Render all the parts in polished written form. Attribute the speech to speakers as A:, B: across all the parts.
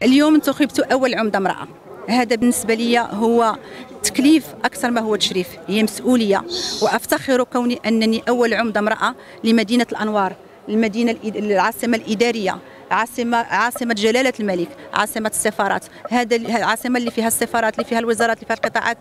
A: اليوم انتخبت أول عمدة امرأة. هذا بالنسبة لي هو تكليف أكثر ما هو تشريف، هي مسؤولية، وأفتخر كوني أنني أول عمدة امرأة لمدينة الأنوار، العاصمة الإدارية، عاصمة جلالة الملك، عاصمة السفارات. هذا العاصمة اللي فيها السفارات، اللي فيها الوزارات، اللي فيها القطاعات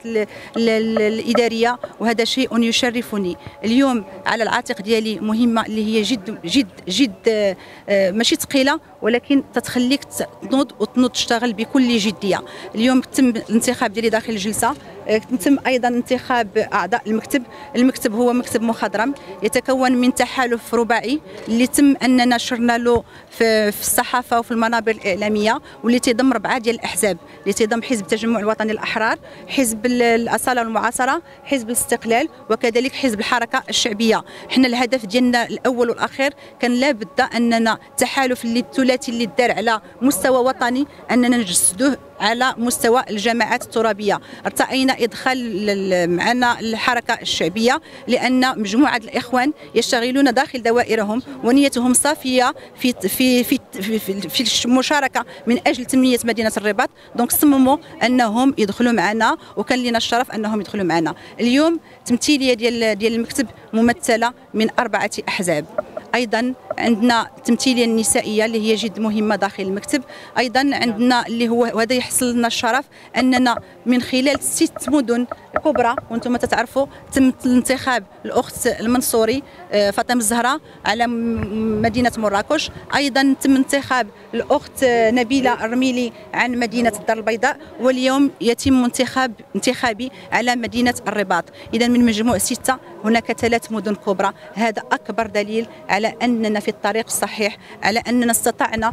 A: الإدارية، وهذا شيء يشرفني. اليوم على العاتق ديالي مهمة اللي هي جد جد جد ماشي ثقيلة، ولكن تتخليك تنوض تشتغل بكل جدية. اليوم تم الانتخاب ديالي داخل الجلسة، تم ايضا انتخاب اعضاء المكتب هو مكتب مخضرم يتكون من تحالف رباعي اللي تم اننا نشرنا له في الصحافه وفي المنابر الاعلاميه، واللي تيضم 4 ديال الاحزاب، اللي تيضم حزب التجمع الوطني الاحرار، حزب الاصاله والمعاصره، حزب الاستقلال، وكذلك حزب الحركه الشعبيه. حنا الهدف ديالنا الاول والاخير كان لابد اننا التحالف الثلاثي اللي دار على مستوى وطني اننا نجسدوه على مستوى الجماعات الترابيه. ارتأينا ادخال معنا الحركه الشعبيه لان مجموعه الاخوان يشتغلون داخل دوائرهم ونيتهم صافيه في في في في, في, في المشاركه من اجل تنميه مدينه الرباط. دونك صمموا انهم يدخلوا معنا، وكان لنا الشرف انهم يدخلوا معنا. اليوم تمثيليه ديال المكتب ممثله من 4 احزاب. ايضا عندنا التمثيليه النسائيه اللي هي جد مهمه داخل المكتب. ايضا عندنا اللي هو وهذا يحصل لنا الشرف اننا من خلال 6 مدن كبرى، وانتم تتعرفوا تم الانتخاب الاخت المنصوري فاطمه الزهراء على مدينه مراكش. ايضا تم انتخاب الاخت نبيله الرميلي عن مدينه الدار البيضاء، واليوم يتم انتخابي على مدينه الرباط. اذا من مجموع 6 هناك 3 مدن كبرى. هذا اكبر دليل على اننا في الطريق الصحيح، على اننا استطعنا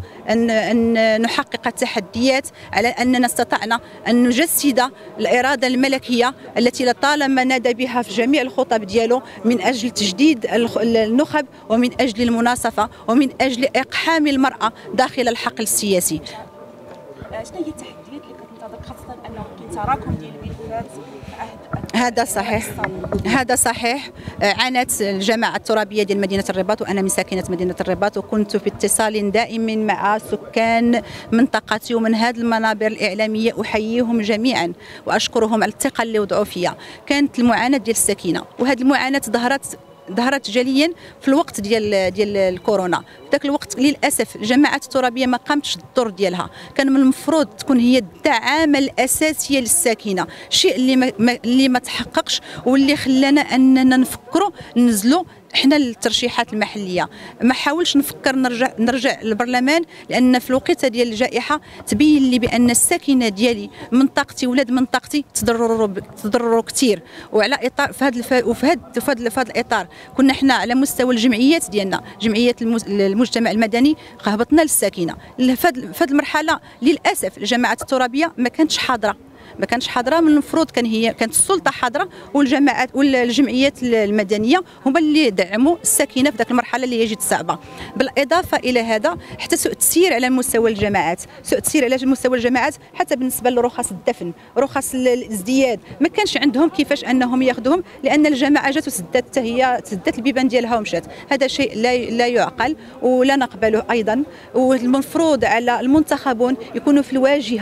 A: ان نحقق التحديات، على اننا استطعنا ان نجسد الاراده الملكيه التي لطالما نادى بها في جميع الخطب ديالو من اجل تجديد النخب، ومن اجل المناصفه، ومن اجل اقحام المراه داخل الحقل السياسي.
B: شنو هي التحديات اللي كتنتظرك، خاصه انه كاين تراكم ديال الملفات؟
A: هذا صحيح. عانت الجماعه الترابيه ديال مدينه الرباط، وانا من ساكنه مدينه الرباط، وكنت في اتصال دائم مع سكان منطقتي ومن هذه المنابر الاعلاميه. احييهم جميعا واشكرهم على الثقه اللي وضعوا فيا. كانت المعاناه ديال السكينه، وهذه المعاناه ظهرت جليا في الوقت ديال الكورونا. في ذاك الوقت للاسف الجماعات الترابيه ما قامتش الدور ديالها، كان من المفروض تكون هي الدعامه الاساسيه للساكنه، الشيء اللي ما تحققش، واللي خلانا اننا نفكروا ننزلوا حنا للترشيحات المحليه. ما حاولش نفكر نرجع للبرلمان، لان في الوقيته ديال الجائحه تبين لي بان الساكنه ديالي منطقتي ولاد منطقتي تضرروا كثير. وعلى اطار في هذا الاطار كنا حنا على مستوى الجمعيات ديالنا، جمعيه المجتمع المدني، هبطنا للساكنه. في هذه المرحله للاسف الجماعات الترابيه ما كانتش حاضره. من المفروض كانت السلطه حاضره، والجماعات والجمعيات المدنيه هما اللي دعموا الساكنه في ذاك المرحله اللي هي جد صعبه. بالاضافه الى هذا حتى سوء التسيير على مستوى الجماعات، حتى بالنسبه لرخص الدفن، رخص الازدياد، ما كانش عندهم كيفاش انهم ياخذوهم، لان الجماعه جات سدت البيبان ديالها ومشات. هذا شيء لا يعقل ولا نقبله ايضا. والمفروض على المنتخبون يكونوا في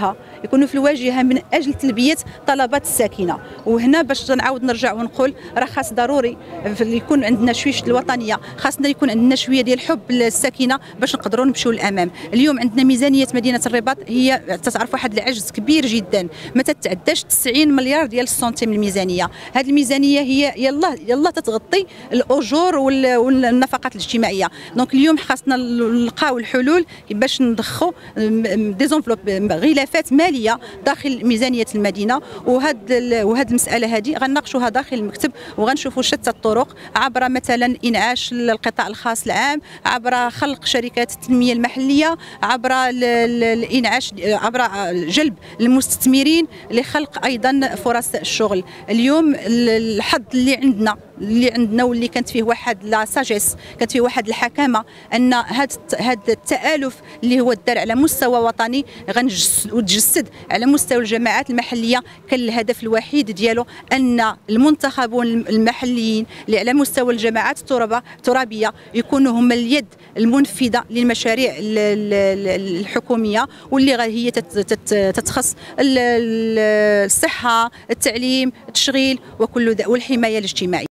A: الواجهه من اجل تلبيه طلبات الساكنه. وهنا باش نعاود نرجع ونقول راه خاص ضروري يكون عندنا شويه الوطنيه، خاصنا يكون عندنا شويه ديال الحب للساكنه باش نقدروا نمشيو للامام. اليوم عندنا ميزانيه مدينه الرباط هي تتعرف واحد العجز كبير جدا، ما تتعداش 90 مليار ديال السنتيم الميزانيه. هذه الميزانيه هي يلا تتغطي الاجور والنفقات الاجتماعيه. دونك اليوم خاصنا نلقاو الحلول باش نضخوا ديزونفلوب غلافات ماليه داخل ميزانيه المدينه. وهاد المساله هذه غنناقشوها داخل المكتب، وغنشوفوا شتى الطرق، عبر مثلا انعاش القطاع الخاص العام، عبر خلق شركات التنميه المحليه، عبر الانعاش، عبر جلب المستثمرين لخلق ايضا فرص الشغل. اليوم الحظ اللي عندنا اللي عندنا واللي كانت فيه واحد لا ساجيس، كانت فيه واحد الحكامه، ان هذا التآلف اللي هو الدار على مستوى وطني وتجسد على مستوى الجماعات المحليه. كان الهدف الوحيد ديالو ان المنتخبون المحليين اللي على مستوى الجماعات الترابيه يكونوا هم اليد المنفذه للمشاريع الحكوميه واللي هي تتخص الصحه، التعليم، التشغيل والحمايه الاجتماعيه.